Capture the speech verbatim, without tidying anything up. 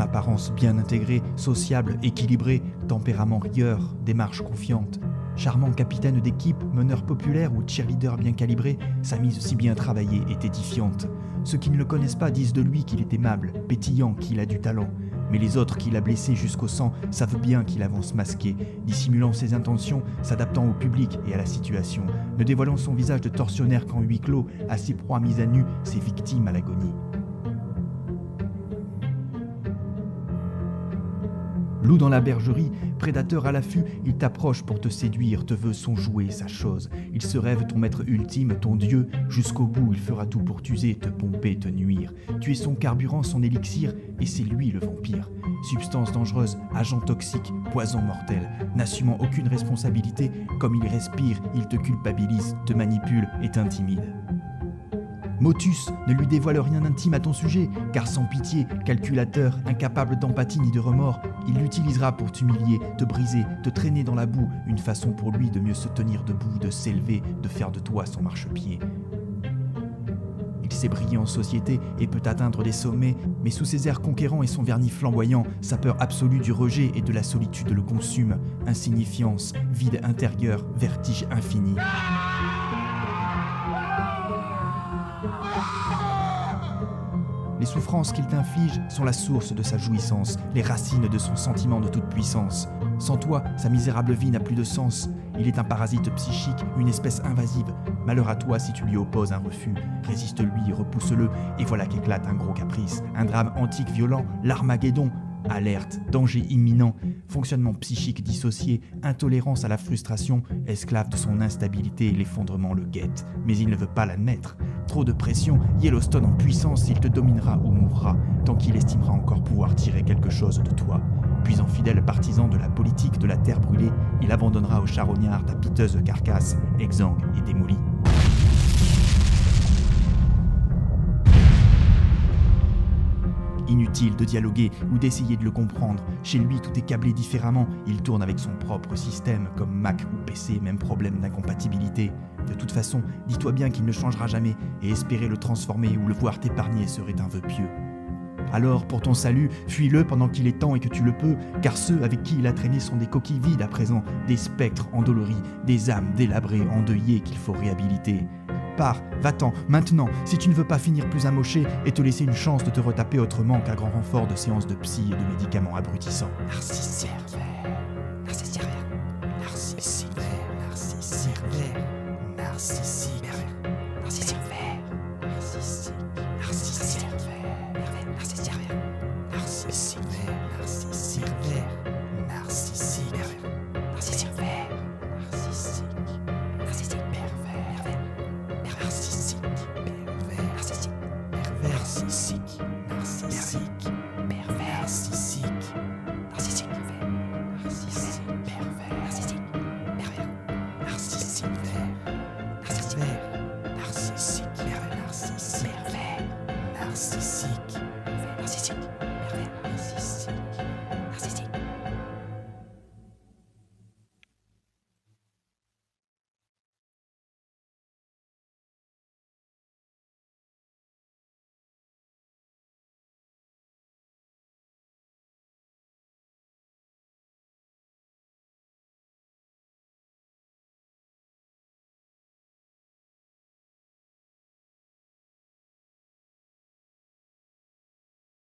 apparence bien intégrée, sociable, équilibré, tempérament rieur, démarche confiante. Charmant capitaine d'équipe, meneur populaire ou cheerleader bien calibré, sa mise si bien travaillée est édifiante. Ceux qui ne le connaissent pas disent de lui qu'il est aimable, pétillant, qu'il a du talent. Mais les autres qui l'a blessé jusqu'au sang savent bien qu'il avance masqué, dissimulant ses intentions, s'adaptant au public et à la situation, ne dévoilant son visage de tortionnaire qu'en huis clos, à ses proies mises à nu, ses victimes à l'agonie. Loup dans la bergerie, prédateur à l'affût, il t'approche pour te séduire, te veut son jouet, sa chose. Il se rêve ton maître ultime, ton dieu, jusqu'au bout il fera tout pour t'user, te pomper, te nuire. Tu es son carburant, son élixir, et c'est lui le vampire. Substance dangereuse, agent toxique, poison mortel, n'assumant aucune responsabilité, comme il respire, il te culpabilise, te manipule et t'intimide. Motus ne lui dévoile rien d'intime à ton sujet, car sans pitié, calculateur, incapable d'empathie ni de remords, il l'utilisera pour t'humilier, te briser, te traîner dans la boue, une façon pour lui de mieux se tenir debout, de s'élever, de faire de toi son marchepied. Il sait briller en société et peut atteindre des sommets, mais sous ses airs conquérants et son vernis flamboyant, sa peur absolue du rejet et de la solitude le consume, insignifiance, vide intérieur, vertige infini. Les souffrances qu'il t'inflige sont la source de sa jouissance, les racines de son sentiment de toute puissance. Sans toi, sa misérable vie n'a plus de sens. Il est un parasite psychique, une espèce invasive. Malheur à toi si tu lui opposes un refus. Résiste-lui, repousse-le, et voilà qu'éclate un gros caprice. Un drame antique violent, l'Armageddon. Alerte, danger imminent, fonctionnement psychique dissocié, intolérance à la frustration, esclave de son instabilité et l'effondrement le guette. Mais il ne veut pas l'admettre. Trop de pression, Yellowstone en puissance, il te dominera ou mourra, tant qu'il estimera encore pouvoir tirer quelque chose de toi. Puis en fidèle partisan de la politique de la terre brûlée, il abandonnera aux charognards ta piteuse carcasse, exsangue et démolie. Inutile de dialoguer ou d'essayer de le comprendre. Chez lui, tout est câblé différemment. Il tourne avec son propre système, comme Mac ou P C, même problème d'incompatibilité. De toute façon, dis-toi bien qu'il ne changera jamais, et espérer le transformer ou le voir t'épargner serait un vœu pieux. Alors, pour ton salut, fuis-le pendant qu'il est temps et que tu le peux, car ceux avec qui il a traîné sont des coquilles vides à présent, des spectres endoloris, des âmes délabrées, endeuillées qu'il faut réhabiliter. Pars, va-t'en, maintenant, si tu ne veux pas finir plus amoché et te laisser une chance de te retaper autrement qu'à grand renfort de séances de psy et de médicaments abrutissants. Narcisse Narcisse Narcisse Narcisse Narcisse